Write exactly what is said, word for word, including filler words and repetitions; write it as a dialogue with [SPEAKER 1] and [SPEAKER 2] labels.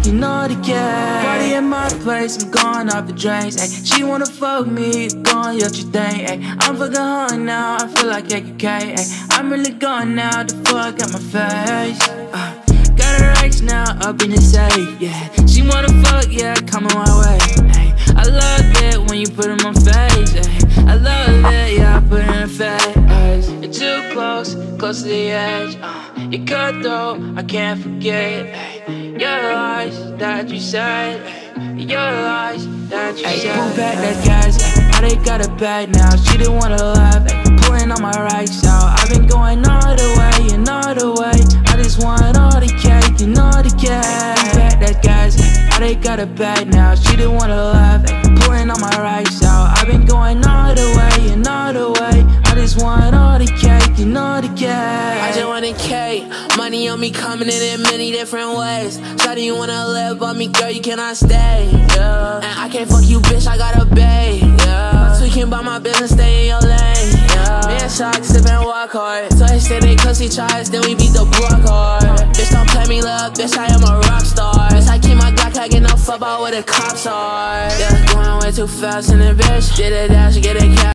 [SPEAKER 1] you know the case. Party at my place, I'm going off the drains, ayy. She wanna fuck me, going up your thing, ayy. I'm fucking her now, I feel like A K K, ayy. I'm really gone now, the fuck out my face. uh, Got her ex now, up in the safe, yeah. She wanna fuck, yeah, coming my way, ayy. I love it when you put it in my face, ayy. I love it, yeah, I put it in her face. You're too close, close to the edge, uh. You cut though, I can't forget, ayy. Your lies that you said, ayy. Your lies that you ay, said. Pull back that gas, ayy. Now they got it back now, she didn't wanna laugh, ayy. Pulling on my rights out, I've been going all the way and all the way. I just want all the cake and all the cash. Pull back that gas, ayy. Now they got it back now, she didn't wanna laugh, ayy. Pulling on my rights out, I've been going all the way and all the way. I just want all the cake and all the cash.
[SPEAKER 2] I just want a cake, money on me coming in in many different ways. Shawty, you wanna live on me, girl, you cannot stay, yeah. And I can't fuck you, bitch, I got a bae, yeah. Tweaking about my business, stay in your lane, yeah. Me and Shock sippin' walk hard, so they stay they cause he tries, then we beat the block hard. Bitch, don't play me, love, bitch, I am a rock star. Bitch, I keep my Glock, I get no fuck about what the cops are. Yeah, going way too fast in it, bitch. Did a dash, get a cash.